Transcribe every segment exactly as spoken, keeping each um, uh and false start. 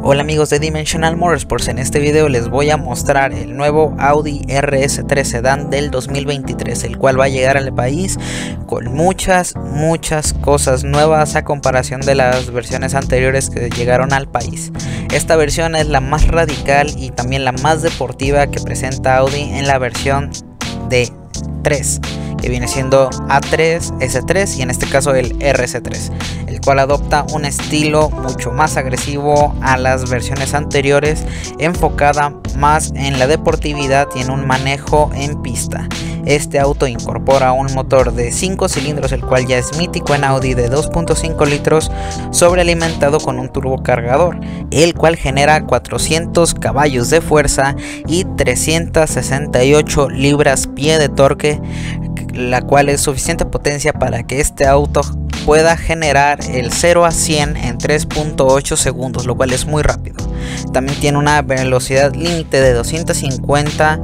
Hola amigos de Dimensional Motorsports, en este video les voy a mostrar el nuevo Audi R S tres Sedan del dos mil veintitrés, el cual va a llegar al país con muchas, muchas cosas nuevas a comparación de las versiones anteriores que llegaron al país. Esta versión es la más radical y también la más deportiva que presenta Audi en la versión de tres, que viene siendo A tres, S tres y en este caso el R S tres, el cual adopta un estilo mucho más agresivo a las versiones anteriores, enfocada más en la deportividad y en un manejo en pista. Este auto incorpora un motor de cinco cilindros, el cual ya es mítico en Audi, de dos punto cinco litros, sobrealimentado con un turbocargador, el cual genera cuatrocientos caballos de fuerza y trescientas sesenta y ocho libras-pie de torque, la cual es suficiente potencia para que este auto pueda generar el cero a cien en tres punto ocho segundos, lo cual es muy rápido. También tiene una velocidad límite de doscientos cincuenta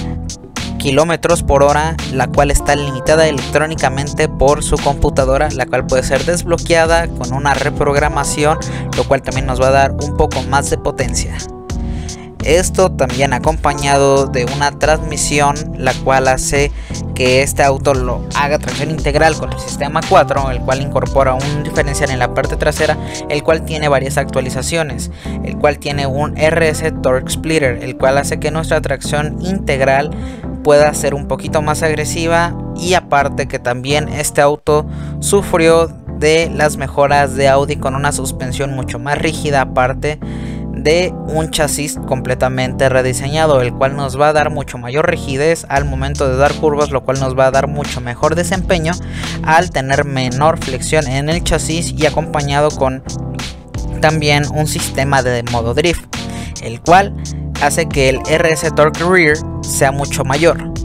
kilómetros por hora, la cual está limitada electrónicamente por su computadora, la cual puede ser desbloqueada con una reprogramación, lo cual también nos va a dar un poco más de potencia. Esto también acompañado de una transmisión, la cual hace que este auto lo haga tracción integral con el sistema cuatro, el cual incorpora un diferencial en la parte trasera, el cual tiene varias actualizaciones, el cual tiene un R S Torque Splitter, el cual hace que nuestra tracción integral pueda ser un poquito más agresiva, y aparte que también este auto sufrió de las mejoras de Audi con una suspensión mucho más rígida, aparte de un chasis completamente rediseñado, el cual nos va a dar mucho mayor rigidez al momento de dar curvas, lo cual nos va a dar mucho mejor desempeño al tener menor flexión en el chasis, y acompañado con también un sistema de modo drift, el cual hace que el R S Torque Rear sea mucho mayor.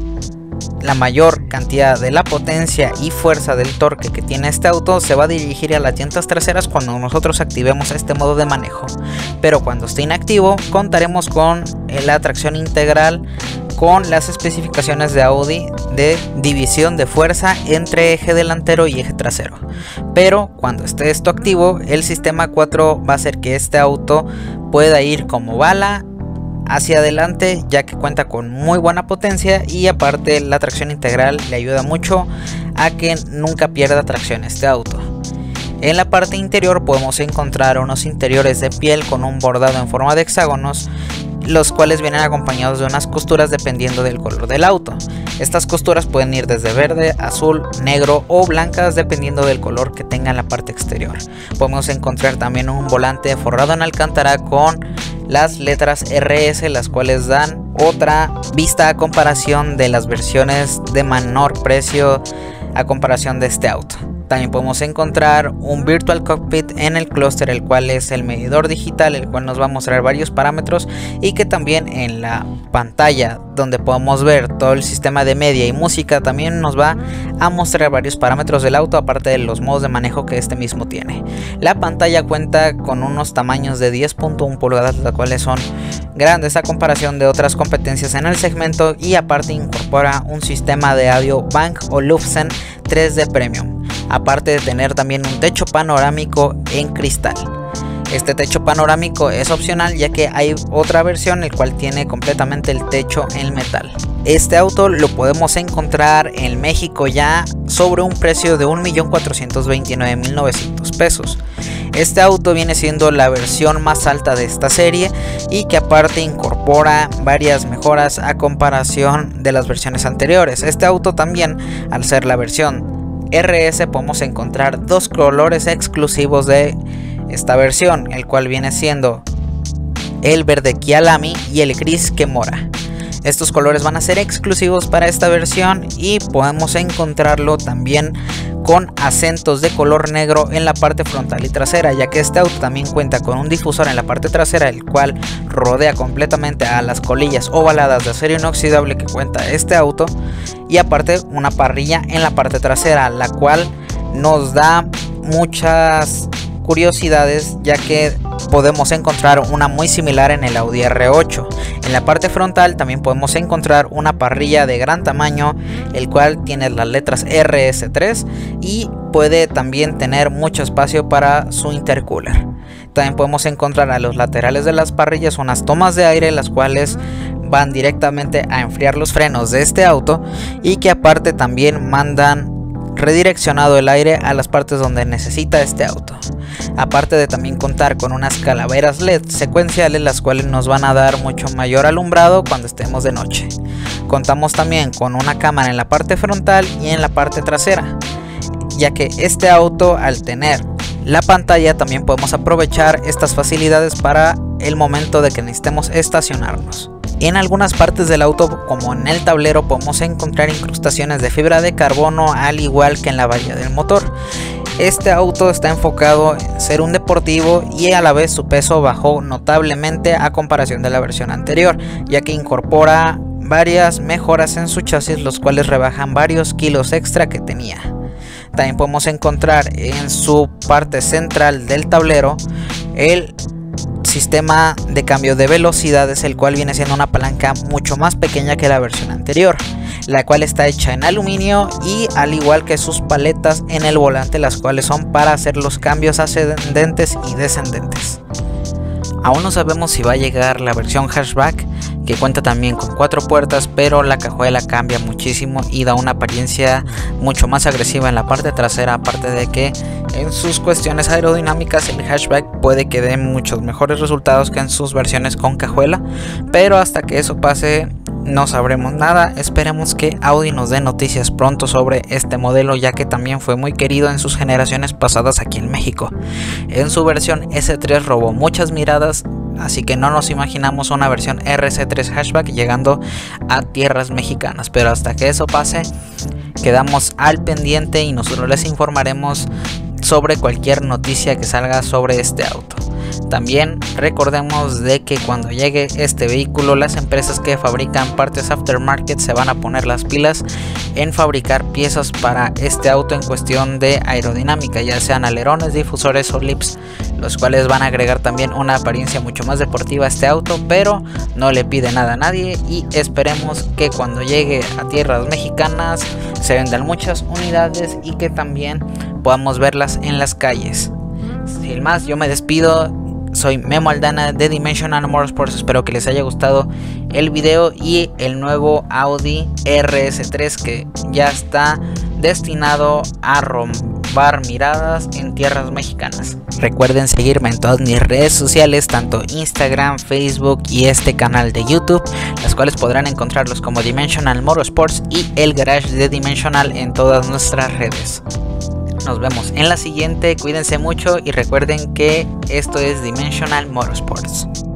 La mayor cantidad de la potencia y fuerza del torque que tiene este auto se va a dirigir a las llantas traseras cuando nosotros activemos este modo de manejo, pero cuando esté inactivo contaremos con la tracción integral con las especificaciones de Audi de división de fuerza entre eje delantero y eje trasero. Pero cuando esté esto activo, el sistema cuatro va a hacer que este auto pueda ir como bala hacia adelante, ya que cuenta con muy buena potencia, y aparte la tracción integral le ayuda mucho a que nunca pierda tracción este auto. En la parte interior podemos encontrar unos interiores de piel con un bordado en forma de hexágonos, los cuales vienen acompañados de unas costuras dependiendo del color del auto. Estas costuras pueden ir desde verde, azul, negro o blancas dependiendo del color que tenga en la parte exterior. Podemos encontrar también un volante forrado en alcántara con las letras R S, las cuales dan otra vista a comparación de las versiones de menor precio a comparación de este auto. También podemos encontrar un Virtual Cockpit en el clúster, el cual es el medidor digital, el cual nos va a mostrar varios parámetros, y que también en la pantalla donde podemos ver todo el sistema de media y música también nos va a mostrar varios parámetros del auto, aparte de los modos de manejo que este mismo tiene. La pantalla cuenta con unos tamaños de diez punto uno pulgadas, las cuales son grandes a comparación de otras competencias en el segmento, y aparte incorpora un sistema de audio Bang & Olufsen tres D Premium, aparte de tener también un techo panorámico en cristal. Este techo panorámico es opcional, ya que hay otra versión el cual tiene completamente el techo en metal. Este auto lo podemos encontrar en México ya sobre un precio de un millón cuatrocientos veintinueve mil novecientos pesos. Este auto viene siendo la versión más alta de esta serie, y que aparte incorpora varias mejoras a comparación de las versiones anteriores. Este auto también, al ser la versión R S, podemos encontrar dos colores exclusivos de esta versión, el cual viene siendo el verde Kyalami y el gris Kemora. Estos colores van a ser exclusivos para esta versión, y podemos encontrarlo también con acentos de color negro en la parte frontal y trasera, ya que este auto también cuenta con un difusor en la parte trasera, el cual rodea completamente a las colillas ovaladas de acero inoxidable que cuenta este auto, y aparte una parrilla en la parte trasera, la cual nos da muchas curiosidades, ya que podemos encontrar una muy similar en el Audi R ocho. En la parte frontal también podemos encontrar una parrilla de gran tamaño, el cual tiene las letras R S tres y puede también tener mucho espacio para su intercooler. También podemos encontrar a los laterales de las parrillas unas tomas de aire, las cuales van directamente a enfriar los frenos de este auto y que aparte también mandan redireccionado el aire a las partes donde necesita este auto. Aparte de también contar con unas calaveras L E D secuenciales, las cuales nos van a dar mucho mayor alumbrado cuando estemos de noche. Contamos también con una cámara en la parte frontal y en la parte trasera, ya que este auto, al tener la pantalla, también podemos aprovechar estas facilidades para el momento de que necesitemos estacionarnos. En algunas partes del auto, como en el tablero, podemos encontrar incrustaciones de fibra de carbono, al igual que en la varilla del motor. Este auto está enfocado en ser un deportivo y a la vez su peso bajó notablemente a comparación de la versión anterior, ya que incorpora varias mejoras en su chasis, los cuales rebajan varios kilos extra que tenía. También podemos encontrar en su parte central del tablero el sistema de cambio de velocidades, el cual viene siendo una palanca mucho más pequeña que la versión anterior, la cual está hecha en aluminio, y al igual que sus paletas en el volante, las cuales son para hacer los cambios ascendentes y descendentes. Aún no sabemos si va a llegar la versión hatchback, que cuenta también con cuatro puertas, pero la cajuela cambia muchísimo y da una apariencia mucho más agresiva en la parte trasera, aparte de que en sus cuestiones aerodinámicas el hatchback puede que dé muchos mejores resultados que en sus versiones con cajuela, pero hasta que eso pase no sabremos nada. Esperemos que Audi nos dé noticias pronto sobre este modelo, ya que también fue muy querido en sus generaciones pasadas aquí en México. En su versión S tres robó muchas miradas, así que no nos imaginamos una versión R S tres hatchback llegando a tierras mexicanas, pero hasta que eso pase quedamos al pendiente y nosotros les informaremos sobre cualquier noticia que salga sobre este auto. También recordemos de que cuando llegue este vehículo, las empresas que fabrican partes aftermarket se van a poner las pilas en fabricar piezas para este auto en cuestión de aerodinámica, ya sean alerones, difusores o lips, los cuales van a agregar también una apariencia mucho más deportiva a este auto, pero no le pide nada a nadie, y esperemos que cuando llegue a tierras mexicanas se vendan muchas unidades y que también podamos verlas en las calles. Sin más, yo me despido. Soy Memo Aldana de Dimensional Motorsports. Espero que les haya gustado el video y el nuevo Audi R S tres, que ya está destinado a robar miradas en tierras mexicanas. Recuerden seguirme en todas mis redes sociales, tanto Instagram, Facebook y este canal de YouTube, las cuales podrán encontrarlos como Dimensional Motorsports y el Garage de Dimensional en todas nuestras redes. Nos vemos en la siguiente, cuídense mucho y recuerden que esto es Dimensional Motorsports.